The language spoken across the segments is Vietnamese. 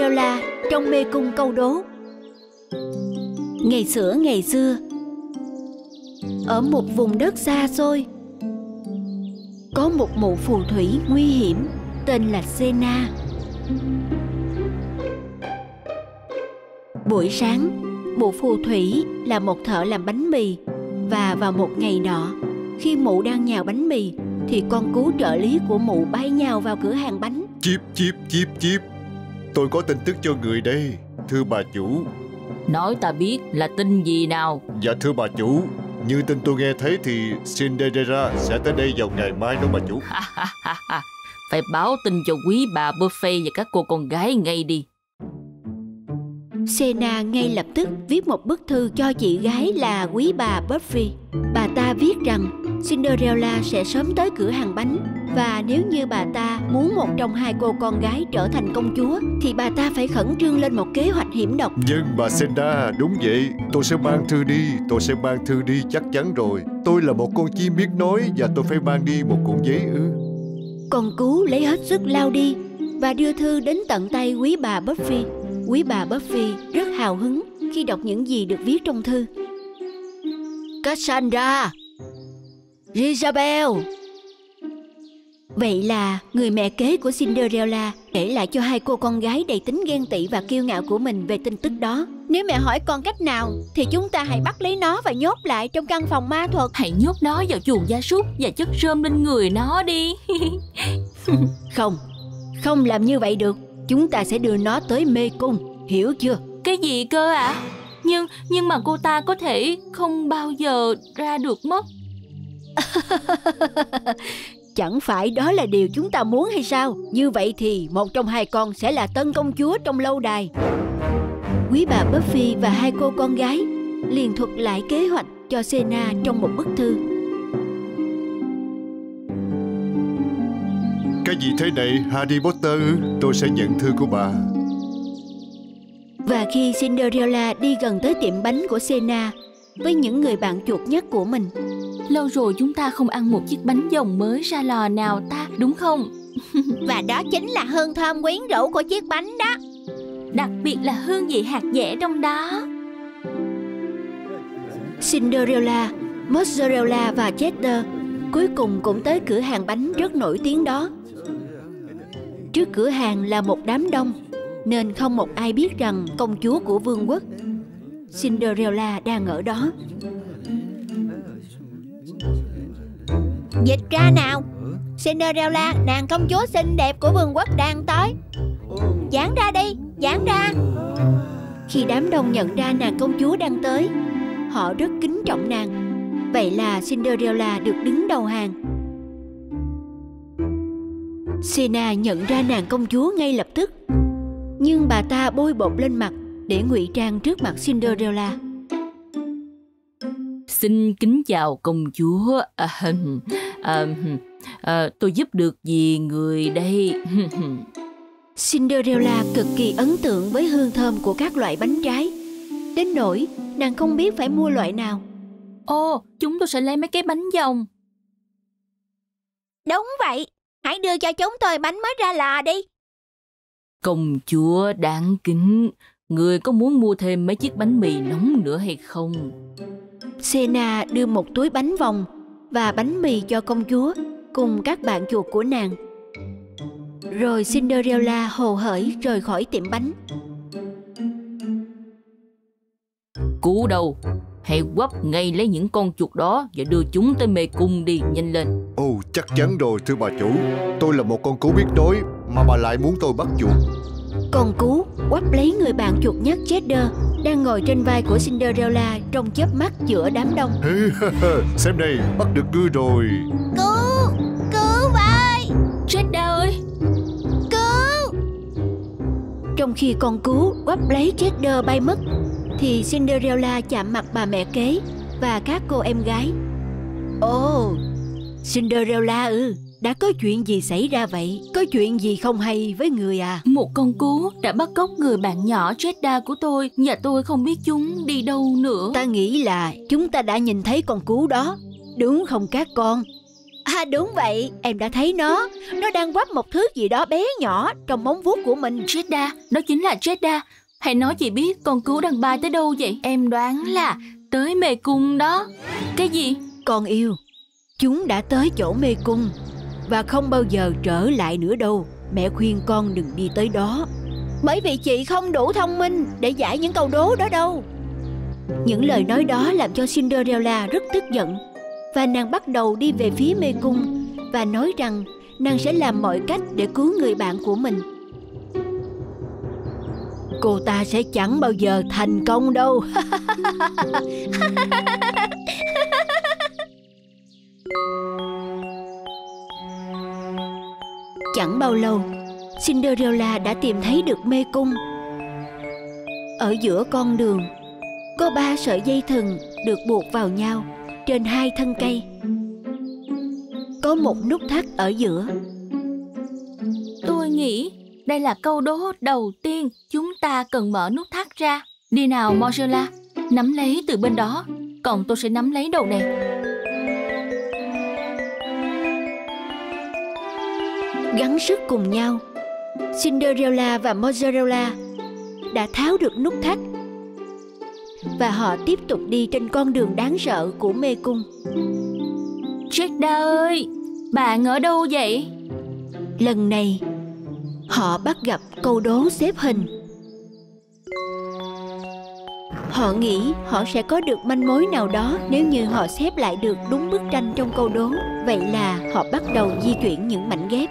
Cinderella trong mê cung câu đố. Ngày xưa, ở một vùng đất xa xôi, có một mụ phù thủy nguy hiểm tên là Xena. Buổi sáng, mụ phù thủy là một thợ làm bánh mì. Và vào một ngày nọ, khi mụ đang nhào bánh mì, thì con cú trợ lý của mụ bay nhào vào cửa hàng bánh. Chíp. Tôi có tin tức cho người đây, thưa bà chủ. Nói ta biết là tin gì nào? Dạ thưa bà chủ, như tin tôi nghe thấy thì Cinderella sẽ tới đây vào ngày mai đó bà chủ. Phải báo tin cho quý bà Buffet và các cô con gái ngay đi. Xena ngay lập tức viết một bức thư cho chị gái là quý bà Buffy. Bà ta viết rằng Cinderella sẽ sớm tới cửa hàng bánh, và nếu như bà ta muốn một trong hai cô con gái trở thành công chúa thì bà ta phải khẩn trương lên một kế hoạch hiểm độc. Nhưng bà Xena, đúng vậy, tôi sẽ mang thư đi chắc chắn rồi. Tôi là một con chim biết nói và tôi phải mang đi một cuộn giấy ư. Con cú lấy hết sức lao đi và đưa thư đến tận tay quý bà Buffy. Quý bà Buffy rất hào hứng khi đọc những gì được viết trong thư. Cassandra, Jezabel. Vậy là người mẹ kế của Cinderella kể lại cho hai cô con gái đầy tính ghen tị và kiêu ngạo của mình về tin tức đó. Nếu mẹ hỏi con cách nào thì chúng ta hãy bắt lấy nó và nhốt lại trong căn phòng ma thuật. Hãy nhốt nó vào chuồng gia súc và chất rơm lên người nó đi. Không làm như vậy được. Chúng ta sẽ đưa nó tới mê cung, hiểu chưa? Cái gì cơ ạ? Nhưng mà cô ta có thể không bao giờ ra được mất. Chẳng phải đó là điều chúng ta muốn hay sao? Như vậy thì một trong hai con sẽ là tân công chúa trong lâu đài. Quý bà Buffy và hai cô con gái liền thuật lại kế hoạch cho Xena trong một bức thư. Cái gì thế này, Harry Potter? Tôi sẽ nhận thư của bà. Và khi Cinderella đi gần tới tiệm bánh của Xena với những người bạn chuột nhắt của mình. Lâu rồi chúng ta không ăn một chiếc bánh dòng mới ra lò nào ta, đúng không? Và đó chính là hương thơm quyến rũ của chiếc bánh đó. Đặc biệt là hương vị hạt dẻ trong đó. Cinderella, Mozzarella và Cheddar cuối cùng cũng tới cửa hàng bánh rất nổi tiếng đó. Trước cửa hàng là một đám đông, nên không một ai biết rằng công chúa của vương quốc Cinderella đang ở đó. Dịch ra nào! Cinderella, nàng công chúa xinh đẹp của vương quốc đang tới. Giãn ra đi, giãn ra! Khi đám đông nhận ra nàng công chúa đang tới, họ rất kính trọng nàng. Vậy là Cinderella được đứng đầu hàng. Xena nhận ra nàng công chúa ngay lập tức, nhưng bà ta bôi bột lên mặt để ngụy trang trước mặt Cinderella. Xin kính chào công chúa. Tôi giúp được gì người đây? Cinderella cực kỳ ấn tượng với hương thơm của các loại bánh trái, đến nỗi nàng không biết phải mua loại nào. Ồ, chúng tôi sẽ lấy mấy cái bánh dòng. Đúng vậy, hãy đưa cho chúng tôi bánh mới ra lò đi. Công chúa đáng kính, người có muốn mua thêm mấy chiếc bánh mì nóng nữa hay không? Xena đưa một túi bánh vòng và bánh mì cho công chúa cùng các bạn chuột của nàng. Rồi Cinderella hồ hởi rời khỏi tiệm bánh. Cú đâu? Hãy quắp ngay lấy những con chuột đó và đưa chúng tới mê cung đi, nhanh lên. Ồ, chắc chắn rồi thưa bà chủ. Tôi là một con cú biết nói mà bà lại muốn tôi bắt chuột. Con cú quắp lấy người bạn chuột nhắt Cheddar đang ngồi trên vai của Cinderella trong chớp mắt giữa đám đông. Xem đây, bắt được ngươi rồi. Cứu với! Cheddar ơi! Cứu! Trong khi con cú quắp lấy Cheddar bay mất thì Cinderella chạm mặt bà mẹ kế và các cô em gái. Ồ, Cinderella đã có chuyện gì xảy ra vậy? Có chuyện gì không hay với người à? Một con cú đã bắt cóc người bạn nhỏ Cheddar của tôi và tôi không biết chúng đi đâu nữa. Ta nghĩ là chúng ta đã nhìn thấy con cú đó, đúng không các con? Đúng vậy, em đã thấy nó. Nó đang quắp một thứ gì đó bé nhỏ trong móng vuốt của mình. Jeddah, đó chính là Jeddah. Hãy nói chị biết con cú đang bay tới đâu vậy? Em đoán là tới mê cung đó. Cái gì? Con yêu, chúng đã tới chỗ mê cung và không bao giờ trở lại nữa đâu. Mẹ khuyên con đừng đi tới đó, bởi vì chị không đủ thông minh để giải những câu đố đó đâu. Những lời nói đó làm cho Cinderella rất tức giận, và nàng bắt đầu đi về phía mê cung và nói rằng nàng sẽ làm mọi cách để cứu người bạn của mình. Cô ta sẽ chẳng bao giờ thành công đâu. Chẳng bao lâu, Cinderella đã tìm thấy được mê cung. Ở giữa con đường có 3 sợi dây thừng được buộc vào nhau trên 2 thân cây. Có một nút thắt ở giữa. Tôi nghĩ đây là câu đố đầu tiên. Chúng ta cần mở nút thắt ra. Đi nào Marcella, nắm lấy từ bên đó, còn tôi sẽ nắm lấy đầu này. Gắng sức cùng nhau, Cinderella và Mozzarella đã tháo được nút thắt, và họ tiếp tục đi trên con đường đáng sợ của mê cung. Jeddah ơi, bạn ở đâu vậy? Lần này, họ bắt gặp câu đố xếp hình. Họ nghĩ họ sẽ có được manh mối nào đó nếu như họ xếp lại được đúng bức tranh trong câu đố. Vậy là họ bắt đầu di chuyển những mảnh ghép.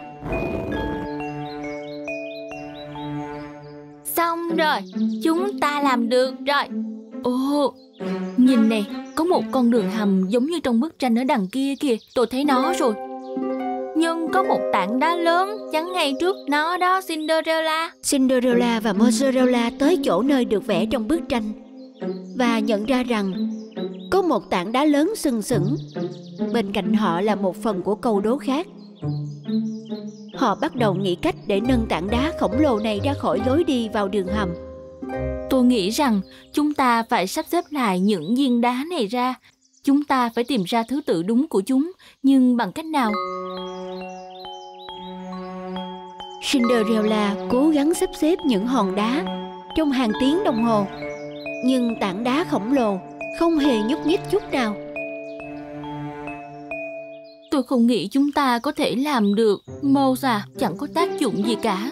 Xong rồi, chúng ta làm được rồi. Ồ, nhìn nè, có một con đường hầm giống như trong bức tranh ở đằng kia kìa. Tôi thấy nó rồi. Nhưng có một tảng đá lớn chắn ngay trước nó đó, Cinderella. Cinderella và Mozzarella tới chỗ nơi được vẽ trong bức tranh và nhận ra rằng có một tảng đá lớn sừng sững. Bên cạnh họ là một phần của câu đố khác. Họ bắt đầu nghĩ cách để nâng tảng đá khổng lồ này ra khỏi lối đi vào đường hầm. Tôi nghĩ rằng chúng ta phải sắp xếp lại những viên đá này ra. Chúng ta phải tìm ra thứ tự đúng của chúng. Nhưng bằng cách nào? Cinderella cố gắng sắp xếp những hòn đá trong hàng tiếng đồng hồ, nhưng tảng đá khổng lồ không hề nhúc nhích chút nào. Tôi không nghĩ chúng ta có thể làm được. Mouse chẳng có tác dụng gì cả.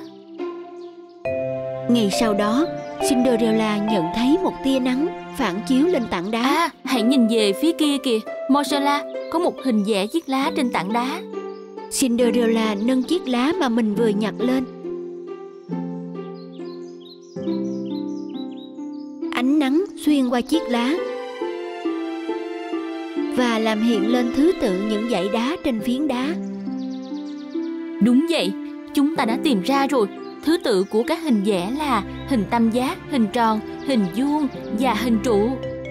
Ngày sau đó, Cinderella nhận thấy một tia nắng phản chiếu lên tảng đá. À, hãy nhìn về phía kia kìa. Marcella, có một hình vẽ chiếc lá trên tảng đá. Cinderella nâng chiếc lá mà mình vừa nhặt lên. Ánh nắng xuyên qua chiếc lá và làm hiện lên thứ tự những dãy đá trên phiến đá. Đúng vậy, chúng ta đã tìm ra rồi. Thứ tự của các hình vẽ là hình tam giác, hình tròn, hình vuông và hình trụ.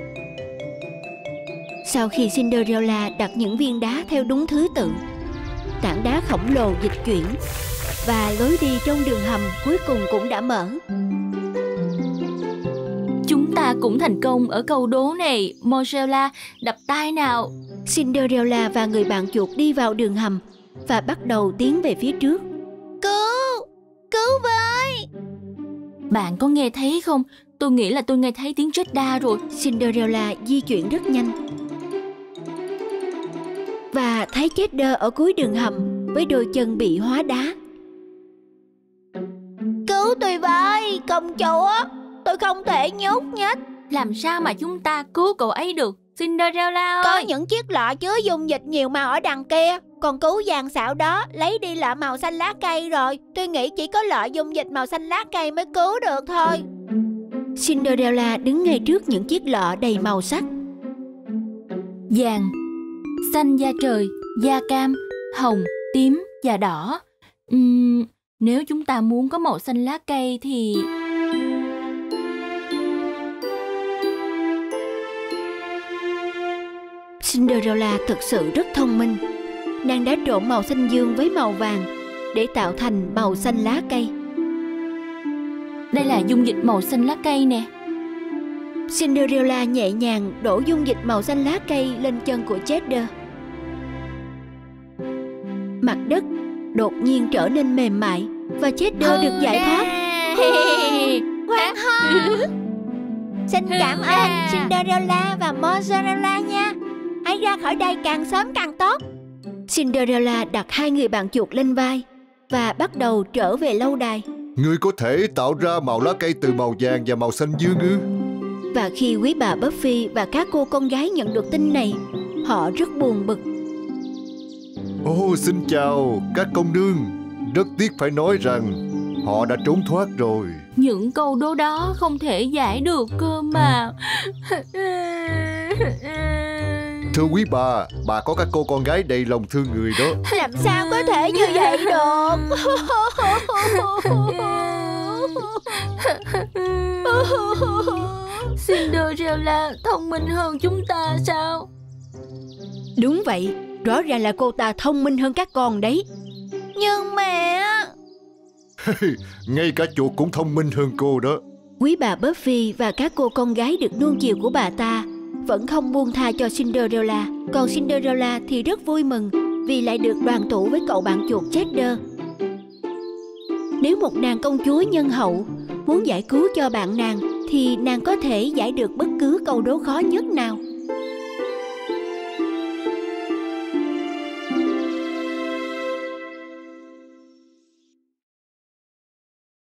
Sau khi Cinderella đặt những viên đá theo đúng thứ tự, tảng đá khổng lồ dịch chuyển và lối đi trong đường hầm cuối cùng cũng đã mở. Chúng ta cũng thành công ở câu đố này. Marcella, đập tay nào. Cinderella và người bạn chuột đi vào đường hầm và bắt đầu tiến về phía trước. Cứu với! Bạn có nghe thấy không? Tôi nghĩ là tôi nghe thấy tiếng Jeddah rồi. Cinderella di chuyển rất nhanh và thấy Jeddah ở cuối đường hầm với đôi chân bị hóa đá. Cứu tôi với, công chúa! Tôi không thể nhúc nhích. Làm sao mà chúng ta cứu cậu ấy được, Cinderella ơi? Có những chiếc lọ chứa dung dịch nhiều màu ở đằng kia. Còn cứu vàng xạo đó lấy đi lọ màu xanh lá cây rồi. Tôi nghĩ chỉ có lọ dung dịch màu xanh lá cây mới cứu được thôi. Cinderella đứng ngay trước những chiếc lọ đầy màu sắc: vàng, xanh da trời, da cam, hồng, tím và đỏ. Nếu chúng ta muốn có màu xanh lá cây thì... Cinderella thực sự rất thông minh. Nàng đã trộn màu xanh dương với màu vàng để tạo thành màu xanh lá cây. Đây là dung dịch màu xanh lá cây nè. Cinderella nhẹ nhàng đổ dung dịch màu xanh lá cây lên chân của Jeddah. Mặt đất đột nhiên trở nên mềm mại và Cheddar được giải thoát. Hoàng hôn. Xin cảm ơn Cinderella và Mozzarella nha. Hãy ra khỏi đây càng sớm càng tốt. Cinderella đặt hai người bạn chuột lên vai và bắt đầu trở về lâu đài. Ngươi có thể tạo ra màu lá cây từ màu vàng và màu xanh dương ư? Và khi quý bà Buffy và các cô con gái nhận được tin này, họ rất buồn bực. Xin chào các công nương. Rất tiếc phải nói rằng họ đã trốn thoát rồi. Những câu đố đó không thể giải được cơ mà. Thưa quý bà có các cô con gái đầy lòng thương người đó. Làm sao có thể như vậy được? Cinderella thông minh hơn chúng ta sao? Đúng vậy, rõ ràng là cô ta thông minh hơn các con đấy. Nhưng mẹ... Ngay cả chuột cũng thông minh hơn cô đó. Quý bà Buffy và các cô con gái được nuông chiều của bà ta vẫn không buông tha cho Cinderella. Còn Cinderella thì rất vui mừng vì lại được đoàn tụ với cậu bạn chuột Cheddar. Nếu một nàng công chúa nhân hậu muốn giải cứu cho bạn nàng thì nàng có thể giải được bất cứ câu đố khó nhất nào.